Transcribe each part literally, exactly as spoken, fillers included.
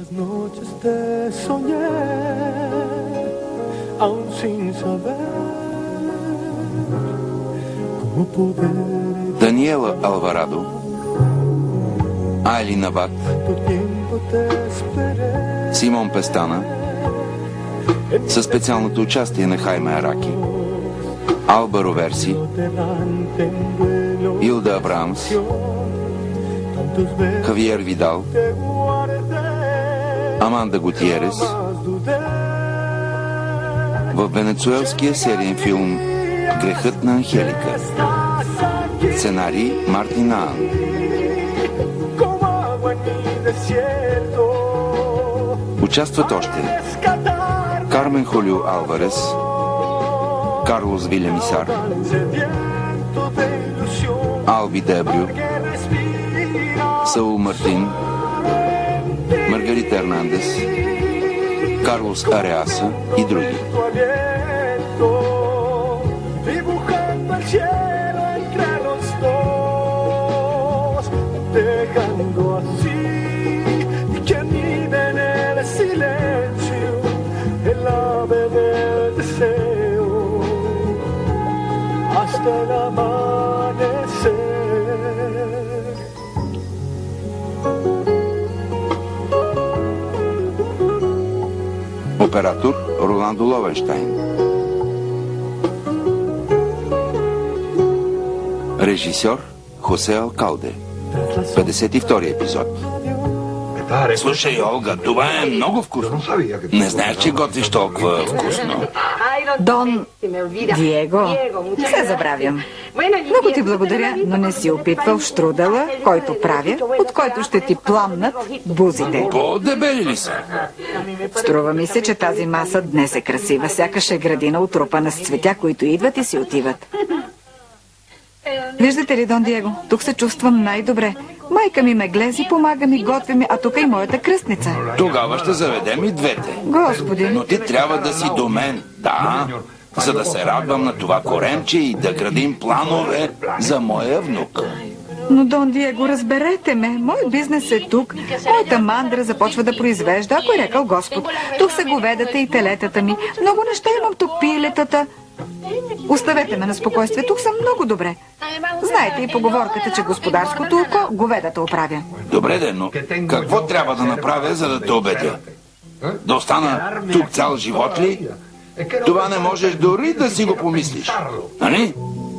Даниела Алварадо, Айли Набат, Симон Пестана, със специалното участие на Хайме Араки, Албаро Верси, Илда Абрамс, Хавиер Видал, Аманда Гутиерес. В венецуелския сериен филм "Грехът на Анхелика". Сценарий Мартин Аан. Участват още Кармен Холио Алварес, Карлос Вилямисар, Алби Дебрю, Саул Мартин, Маргарита Ернандес, Карлос Ареаса и други. Оператор Роландо Ловенщайн. Режисьор Хосе Алкалде. петдесет и втори епизод. Слушай, Олга, това е много вкусно. Не знаеш, че готвиш толкова вкусно. Дон Диего, не се забравям. Много ти благодаря, но не си опитвал штрудела, който правя, от който ще ти пламнат бузите. По-дебели ли са? Струва ми се, че тази маса днес е красива. Сякаш е градина отрупана с цветя, които идват и си отиват. Виждате ли, Дон Диего, тук се чувствам най-добре. Майка ми ме глези, помага ми, готви ми, а тук и моята кръстница. Тогава ще заведем и двете. Господи. Но ти трябва да си до мен, да, за да се радвам на това коремче и да градим планове за моя внук. Но, Дон Диего, разберете ме. Мой бизнес е тук. Моята мандра започва да произвежда, ако е рекал Господ. Тук са говедата и телетата ми. Много неща имам тук, пилетата. Оставете ме на спокойствие. Тук съм много добре. Знаете и поговорката, че господарското око говедата оправя. Добре, де, но какво трябва да направя, за да те убедя? Да остана тук цял живот ли? Това не можеш дори да си го помислиш. Нали?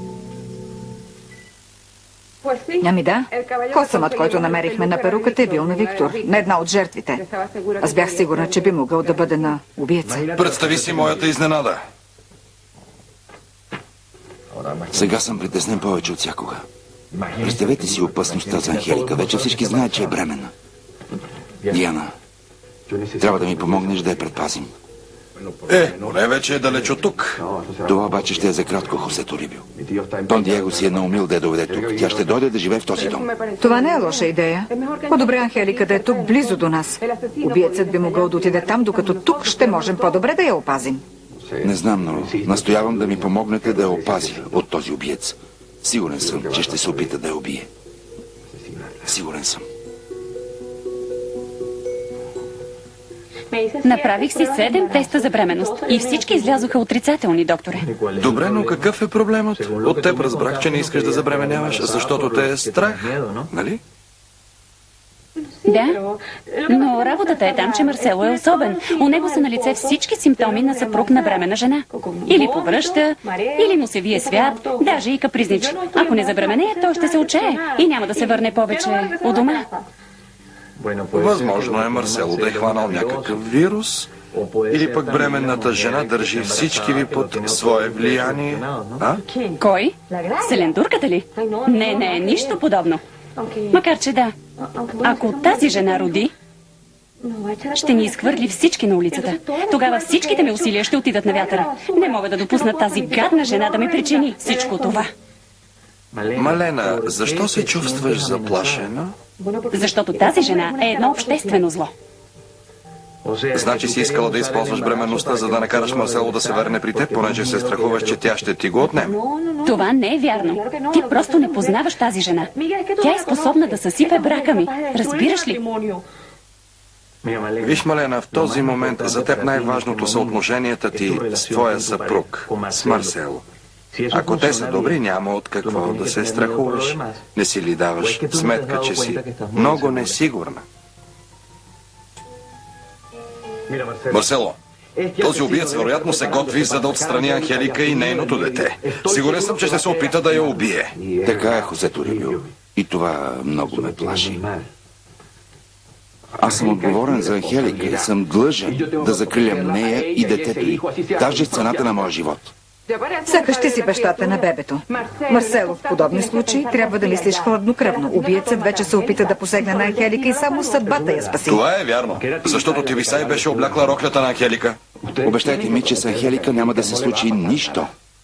Ами да. Косъмът, който намерихме на перуката, е бил на Виктор, на една от жертвите. Аз бях сигурна, че би могъл да бъде на убиеца. Представи си моята изненада. Сега съм притеснен повече от всякога. Представете си опасността за Анхелика. Вече всички знаят, че е бременна. Диана, трябва да ми помогнеш да я предпазим. Е, но не вече е далеч от тук. Това обаче ще е за кратко, Хосе Торибио. Дон Диего си е наумил да я доведе тук. Тя ще дойде да живее в този дом. Това не е лоша идея. По-добре Анхелика да е тук, близо до нас. Убиецът би могъл да отиде там, докато тук ще можем по-добре да я опазим. Не знам, но настоявам да ми помогнете да я опазя от този убиец. Сигурен съм, че ще се опита да я убие. Сигурен съм. Направих си седем теста за бременност и всички излязоха отрицателни, докторе. Добре, но какъв е проблемът? От теб разбрах, че не искаш да забременяваш, защото те е страх, нали? Да, но работата е там, че Марсело е особен. У него са на лице всички симптоми на съпруг на бременна жена. Или повръща, или му се вие свят, даже и капризничи. Ако не забременее, той ще се отчее и няма да се върне повече у дома. Възможно е Марсело да е хванал някакъв вирус, или пък бременната жена държи всички ви под свое влияние. А? Кой? Селендурката ли? Не, не, нищо подобно. Макар че да, ако тази жена роди, ще ни изхвърли всички на улицата. Тогава всичките ми усилия ще отидат на вятъра. Не мога да допусна тази гадна жена да ми причини всичко това. Малена, защо се чувстваш заплашена? Защото тази жена е едно обществено зло. Значи си искала да използваш бременността, за да накараш Марсело да се върне при теб, понеже се страхуваш, че тя ще ти го отнеме. Това не е вярно. Ти просто не познаваш тази жена. Тя е способна да съсипе брака ми. Разбираш ли? Виж, Малена, в този момент за теб най-важното са отношенията ти с твоя съпруг, с Марсело. Ако те са добри, няма от какво да се страхуваш. Не си ли даваш сметка, че си много несигурна? Марсело, този убиец вероятно се готви, за да отстрани Анхелика и нейното дете. Сигурен съм, че ще се опита да я убие. Така е, Хосе Торибио. И това много ме плаши. Аз съм отговорен за Анхелика и съм длъжен да закрилям нея и детето й, даже с цената на моя живот. Сякаш ти си бащата на бебето. Марсело, в подобни случаи трябва да мислиш хладнокръвно. Убиецът вече се опита да посегне на Анхелика и само съдбата я спаси. Това е вярно, защото Тивисай беше облякла роклята на Анхелика. Обещайте ми, че с Анхелика няма да се случи нищо.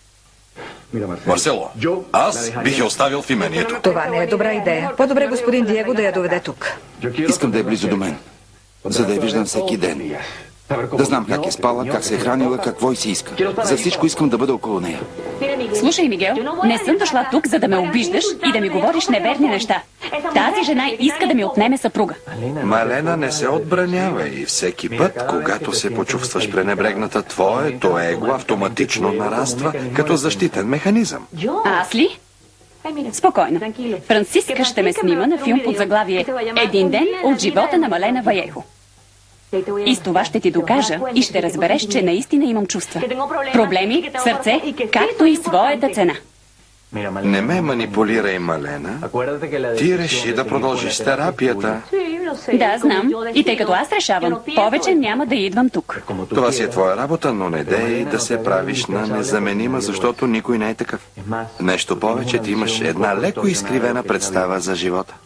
Марсело, аз бих я оставил в имението. Това не е добра идея. По-добре господин Диего да я доведе тук. Искам да е близо до мен, за да я виждам всеки ден. Да знам как е спала, как се е хранила, какво и си иска. За всичко искам да бъда около нея. Слушай, Мигел, не съм дошла тук, за да ме обиждаш и да ми говориш неверни неща. Тази жена иска да ми отнеме съпруга. Малена, не се отбранява и всеки път, когато се почувстваш пренебрегната, твоето его автоматично нараства като защитен механизъм. А аз ли? Спокойно. Франциска ще ме снима на филм под заглавие «Един ден от живота на Малена Вайехо». И с това ще ти докажа и ще разбереш, че наистина имам чувства. Проблеми, сърце, както и своята цена. Не ме манипулирай, Малена. Ти реши да продължиш терапията. Да, знам. И тъй като аз решавам, повече няма да идвам тук. Това си е твоя работа, но не дей да се правиш на незаменима, защото никой не е такъв. Нещо повече, ти имаш една леко изкривена представа за живота.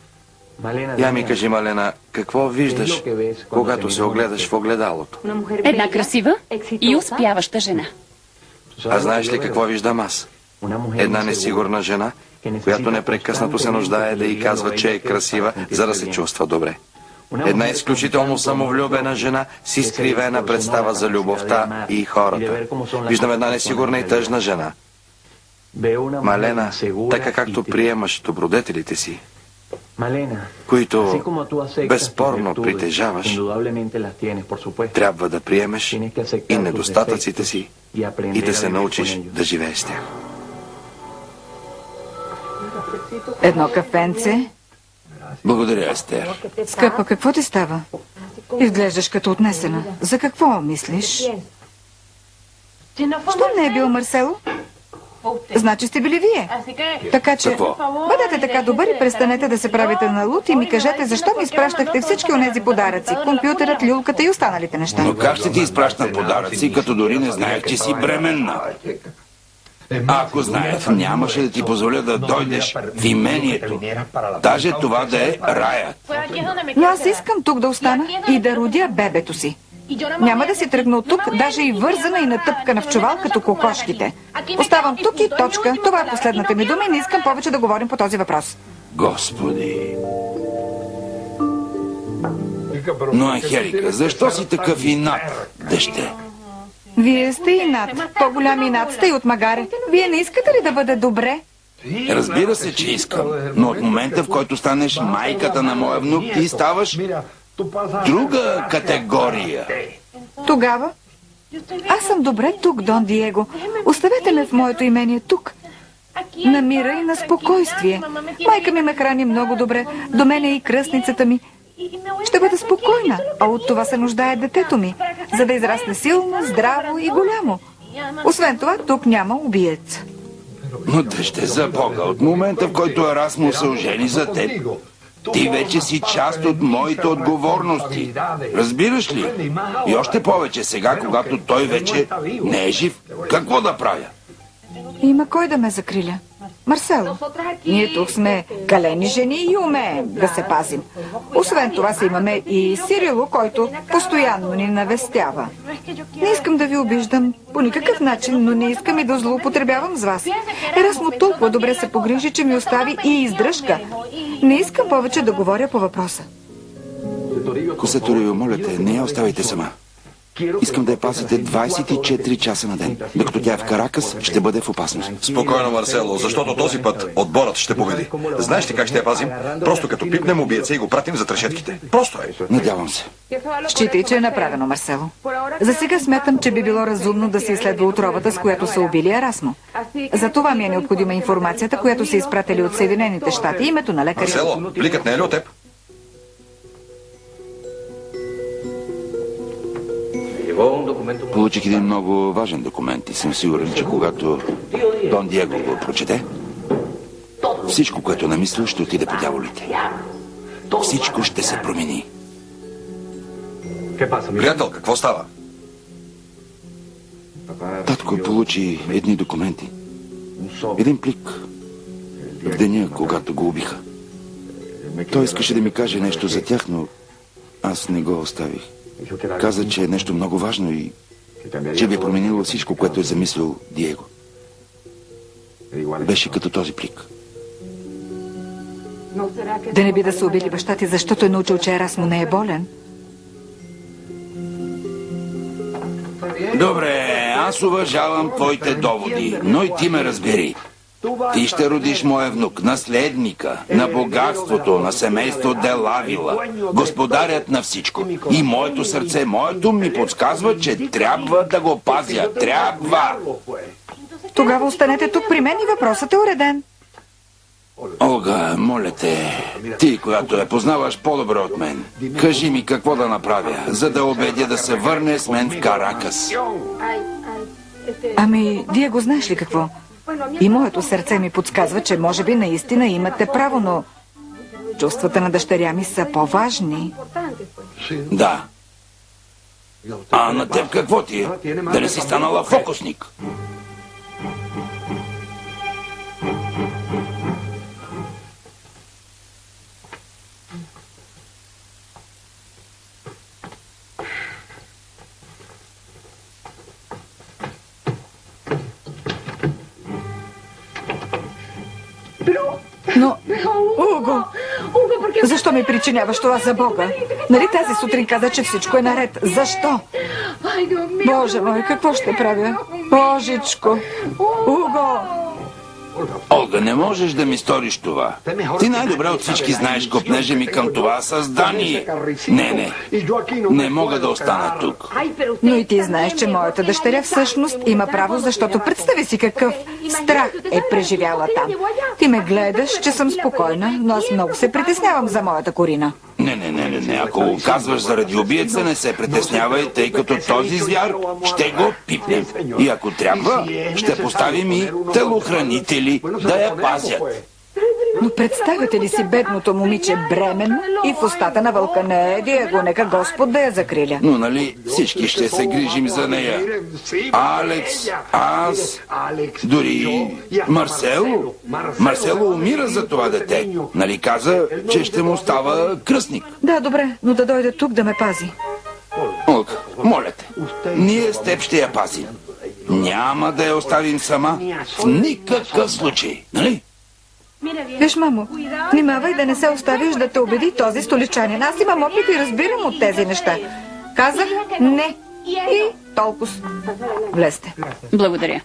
Я ми кажи, Малена, какво виждаш, когато се огледаш в огледалото? Една красива и успяваща жена. А знаеш ли какво виждам аз? Една несигурна жена, която непрекъснато се нуждае да й казва, че е красива, за да се чувства добре. Една изключително самовлюбена жена с изкривена представа за любовта и хората. Виждам една несигурна и тъжна жена. Малена, така както приемаш добродетелите си, които безспорно притежаваш, трябва да приемеш и недостатъците си и да се научиш да живееш с тях. Едно кафенце. Благодаря, Естер. Скъпа, какво ти става? Изглеждаш като отнесена. За какво мислиш? Що не е бил Марсело? Значи сте били вие. Така че, Какво? бъдете така добър и престанете да се правите на луд и ми кажете защо ми изпращахте всички онези подаръци. Компютърът, люлката и останалите неща. Но как ще ти изпращам подаръци, като дори не знаех, че си бременна? А ако знаех, нямаше да ти позволя да дойдеш в имението. Даже това да е раят. Но аз искам тук да остана и да родя бебето си. Няма да си тръгна от тук, даже и вързана и натъпкана в чувал като кокошките. Оставам тук и точка. Това е последната ми дума и не искам повече да говорим по този въпрос. Господи! Но, Анхелика, защо си такъв инат, деще? Вие сте инат. По-голям инат сте и от магаре. Вие не искате ли да бъде добре? Разбира се, че искам. Но от момента, в който станеш майката на моя внук, ти ставаш друга категория. Тогава? Аз съм добре тук, Дон Диего. Оставете ме в моето имение тук. На мира и на спокойствие. Майка ми ме храни много добре. До мен е и кръстницата ми. Ще бъда спокойна, а от това се нуждае детето ми, за да израсне силно, здраво и голямо. Освен това, тук няма убиец. Но деще, за Бога, от момента, в който Ерасмо се ожени за теб, ти вече си част от моите отговорности. Разбираш ли? И още повече сега, когато той вече не е жив. Какво да правя? Има кой да ме закриля. Марсело, ние тук сме калени жени и умеем да се пазим. Освен това си имаме и Сирило, който постоянно ни навестява. Не искам да ви обиждам по никакъв начин, но не искам и да злоупотребявам с вас. Ерасмо толкова добре се погрижи, че ми остави и издръжка. Не искам повече да говоря по въпроса. Хосе Торибио, моля те, не я оставайте сама. Искам да я пазите двайсет и четири часа на ден. Докато тя е в Каракас, ще бъде в опасност. Спокойно, Марсело, защото този път отборът ще победи. Знаеш ли как ще я пазим? Просто като пипнем убиеца и го пратим за трешетките. Просто е. Надявам се. Считай, че е направено, Марсело. За сега смятам, че би било разумно да се изследва отровата, с която са убили Ерасмо. За това ми е необходима информацията, която са изпратили от Съединените щати. Името на лекаря. Марсело, пликът не е ли от теб? Получих един много важен документ и съм сигурен, че когато Дон Диего го прочете, всичко, което е намислил, ще отиде по дяволите. Всичко ще се промени. Приятел, какво става? Татко получи едни документи. Един плик. В деня, когато го убиха. Той искаше да ми каже нещо за тях, но аз не го оставих. Каза, че е нещо много важно и че би променило всичко, което е замислил Диего. Беше като този плик. Да не би да са убили баща ти, защото е научил, че Ерасмо не е болен? Добре, аз уважавам твоите доводи, но и ти ме разбери. Ти ще родиш моя внук, наследника на богатството, на семейство Делавила, господарят на всичко. И моето сърце, моето ми подсказва, че трябва да го пазя. Трябва! Тогава останете тук при мен и въпросът е уреден. Олга, моля те, ти, която я познаваш по-добре от мен, кажи ми какво да направя, за да убедя да се върне с мен в Каракас. Ами, Диего, знаеш ли какво? И моето сърце ми подсказва, че може би наистина имате право, но чувствата на дъщеря ми са по-важни. Да. А на теб какво ти е? Да не си станала фокусник? Но, Уго, защо ми причиняваш това за Бога? Нали тази сутрин каза, че всичко е наред? Защо? Боже мой, какво ще правя? Божичко! Уго! Олга, не можеш да ми сториш това. Ти най-добре от всички знаеш копнежа ми към това създание. Не, не. Не мога да остана тук. Но и ти знаеш, че моята дъщеря всъщност има право, защото представи си какъв страх е преживяла там. Ти ме гледаш, че съм спокойна, но аз много се притеснявам за моята Корина. Не, не, не, не, не. Ако го казваш заради убиеца, не се притеснявай, тъй като този звяр ще го пипнем. И ако трябва, ще поставим и телохранители да я пазят. Но представяте ли си бедното момиче бременно и в устата на вълка? Не, Диего, нека Господ да я закриля. Но нали всички ще се грижим за нея? Алекс, аз, дори Марсело. Марсело умира за това дете. Нали каза, че ще му става кръстник? Да, добре, но да дойде тук да ме пази. Олга, моля те, ние с теб ще я пазим. Няма да я оставим сама в никакъв случай, нали? Виж, мамо, внимавай да не се оставиш да те убеди този столичанин. Аз имам опит и разбирам от тези неща. Казах не. И толкова. Влезте. Благодаря.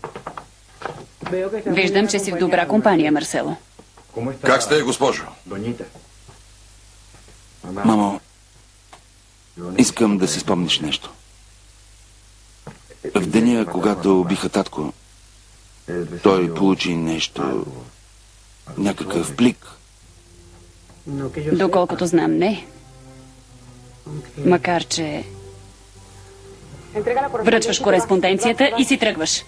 Виждам, че си в добра компания, Марсело. Как сте, госпожо? Мамо, искам да си спомниш нещо. В деня, когато убиха татко, той получи нещо, някакъв плик. Доколкото знам, не. Макар, че връчваш кореспонденцията и си тръгваш.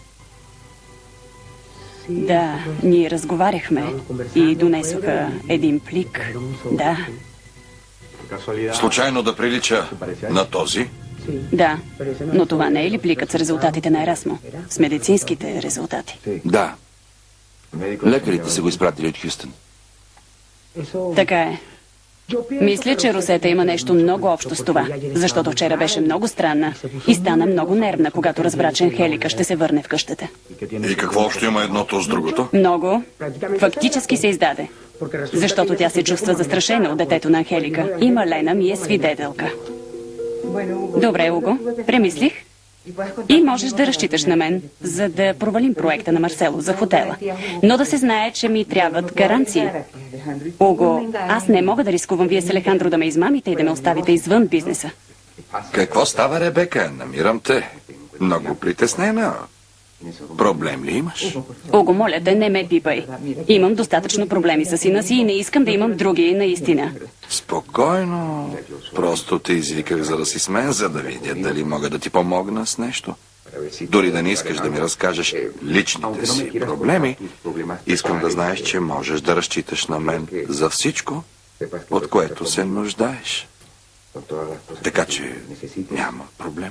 Да, ние разговаряхме и донесоха един плик. Да. Случайно да прилича на този? Да, но това не е ли пликът с резултатите на Ерасмо? С медицинските резултати? Да. Лекарите са го изпратили от Хюстън. Така е. Мисля, че Росета има нещо много общо с това, защото вчера беше много странна и стана много нервна, когато разбра, че Анхелика ще се върне в къщата. И какво общо има едното с другото? Много. Фактически се издаде, защото тя се чувства застрашена от детето на Анхелика и Малена ми е свидетелка. Добре, Уго, премислих. И можеш да разчиташ на мен, за да провалим проекта на Марсело за хотела. Но да се знае, че ми трябват гаранции. Уго, аз не мога да рискувам вие с Алехандро да ме измамите и да ме оставите извън бизнеса. Какво става, Ребека? Намирам те. Много притеснена. Проблем ли имаш? Уго, моля те, не ме пипай. Имам достатъчно проблеми с сина си и не искам да имам други, наистина. Спокойно. Просто те извиках, за да си с мен, за да видя дали мога да ти помогна с нещо. Дори да не искаш да ми разкажеш личните си проблеми, искам да знаеш, че можеш да разчиташ на мен за всичко, от което се нуждаеш. Така че няма проблем.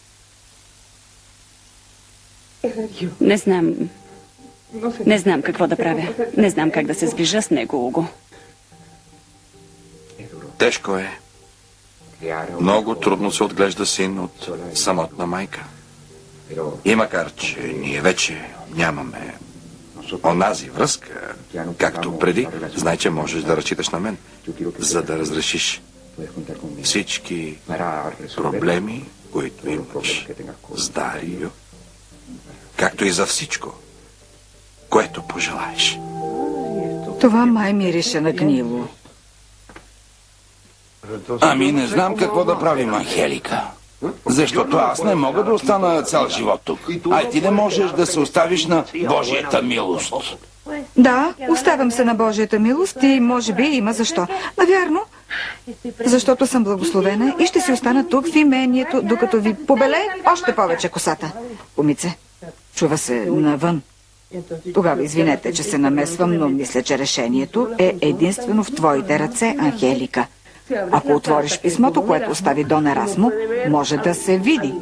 Не знам. Не знам какво да правя. Не знам как да се сближа с него, Уго. Тежко е. Много трудно се отглежда син от самотна майка. И макар, че ние вече нямаме онази връзка, както преди, знай, че можеш да разчиташ на мен, за да разрешиш всички проблеми, които имаш с Дарио, както и за всичко, което пожелаеш. Това май мирише на гнило. Ами не знам какво да правим, Анхелика. Защото аз не мога да остана цял живот тук. Ай ти не можеш да се оставиш на Божията милост. Да, оставям се на Божията милост и може би има защо. Навярно, защото съм благословена и ще си остана тук в имението, докато ви побелее още повече косата. Умице, чува се навън. Тогава извинете, че се намесвам, но мисля, че решението е единствено в твоите ръце, Анхелика. Ако отвориш писмото, което остави Дон Ерасмо, може да се види.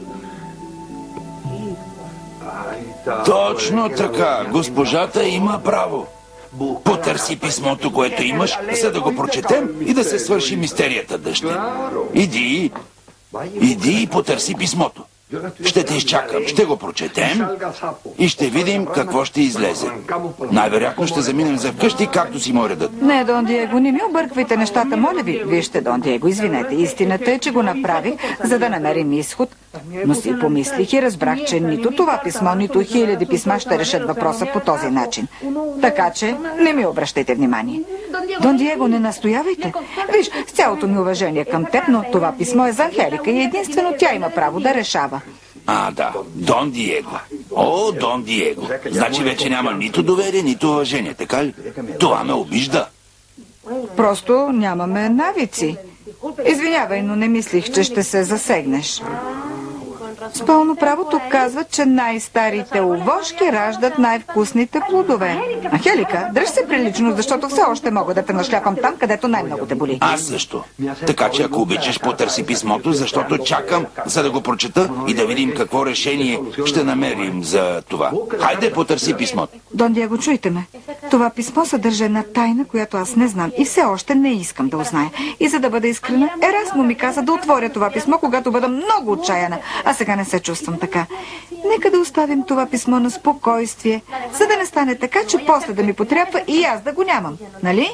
Точно така. Госпожата има право. Потърси писмото, което имаш, за да го прочетем и да се свърши мистерията, дъще. Иди, иди и потърси писмото. Ще те изчакам, ще го прочетем и ще видим какво ще излезе. Най-вероятно ще заминем за вкъщи, както си му редът. Не, Дон Диего, не ми обърквайте нещата, моля ви. Вижте, Дон Диего, извинете. Истината е, че го направих, за да намерим изход. Но си помислих и разбрах, че нито това писмо, нито хиляди писма ще решат въпроса по този начин. Така че не ми обръщайте внимание. Дон Диего, не настоявайте. Виж, с цялото ми уважение към теб, но това писмо е за Анхелика и единствено тя има право да решава. А, да. Дон Диего. О, Дон Диего. Значи вече няма нито доверие, нито уважение, така ли? Това ме обижда. Просто нямаме навици. Извинявай, но не мислих, че ще се засегнеш. С пълно право тук казват, че най-старите овошки раждат най-вкусните плодове. Анхелика, дръж се прилично, защото все още мога да те нашляпам там, където най-много те боли. Аз също. Така че ако обичаш, потърси писмото, защото чакам, за да го прочета и да видим какво решение ще намерим за това. Хайде, потърси писмото. Дон Диего, чуйте ме. Това писмо съдържа една тайна, която аз не знам и все още не искам да узная. И за да бъда искрена, Ерасмо ми каза да отворя това писмо, когато бъда много отчаяна. А сега не се чувствам така. Нека да оставим това писмо на спокойствие, за да не стане така, че после да ми потрябва и аз да го нямам. Нали?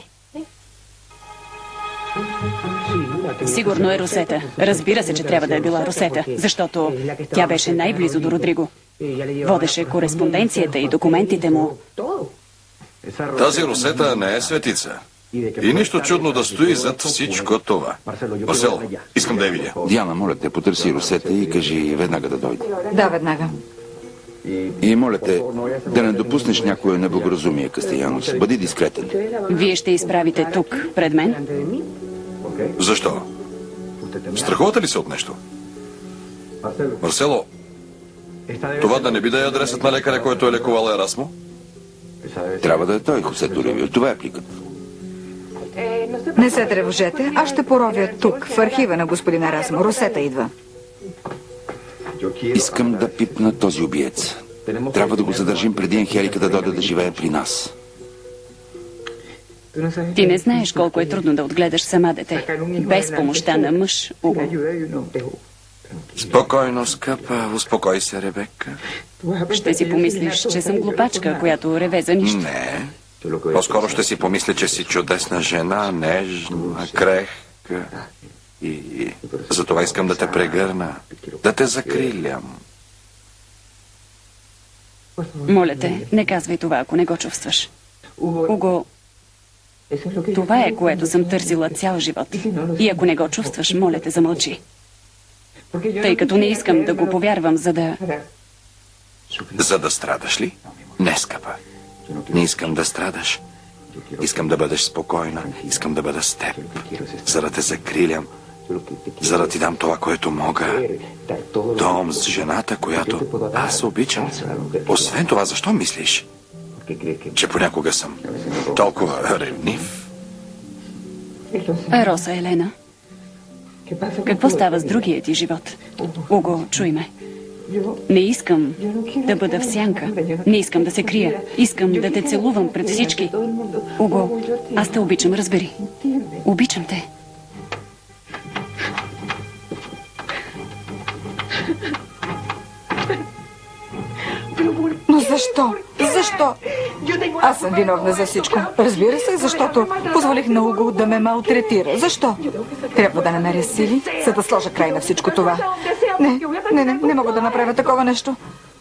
Сигурно е Русета. Разбира се, че трябва да е била Русета, защото тя беше най-близо до Родриго. Водеше кореспонденцията и документите му. Тази Русета не е светица. И нищо чудно да стои зад всичко това. Марсело, искам да я видя. Диана, моля те, потърси Русета и кажи веднага да дойде. Да, веднага. И моля те, да не допуснеш някое неблагоразумие, Кастелянос. Бъди дискретен. Вие ще изправите тук, пред мен? Защо? Страхувате ли се от нещо? Марсело, това да не би да е адресът на лекаря, който е лекувал Ерасмо? Трябва да е той, Хосе Торивио. Това е пликът. Не се тревожете, аз ще поровя тук, в архива на господин Ерасмо. Русета идва. Искам да пипна този убиец. Трябва да го задържим преди Анхелика да дойде да живее при нас. Ти не знаеш колко е трудно да отгледаш сама дете. Без помощта на мъж, Уго. Спокойно, скъпа. Успокой се, Ребека. Ще си помислиш, че съм глупачка, която реве за нищо. Не. По-скоро ще си помисля, че си чудесна жена, нежна, крехка И, и затова искам да те прегърна, да те закрилям. Моля те, не казвай това, ако не го чувстваш. Уго, това е, което съм търсила цял живот. И ако не го чувстваш, моля те, замълчи. Тъй като не искам да го повярвам, за да... За да страдаш ли? Не, скъпа. Не искам да страдаш. Искам да бъдеш спокойна. Искам да бъда с теб. За да те закрилям. За да ти дам това, което мога. Дом с жената, която аз обичам. Освен това, защо мислиш, че понякога съм толкова ревнив? Роса, Елена, какво става с другия ти живот? Уго, чуй ме. Не искам да бъда в сянка. Не искам да се крия. Искам да те целувам пред всички. Уго, аз те обичам, разбери. Обичам те. Но защо? Защо? Аз съм виновна за всичко. Разбира се, защото позволих на Уго да ме малтретира. Защо? Трябва да намеря сили, за да сложа край на всичко това. Не, не, не, не мога да направя такова нещо.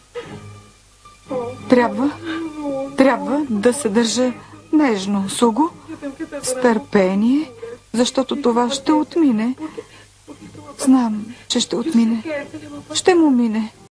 Трябва, трябва да се държа нежно с Уго, с търпение, защото това ще отмине. Знам, че ще отмине. Ще му мине.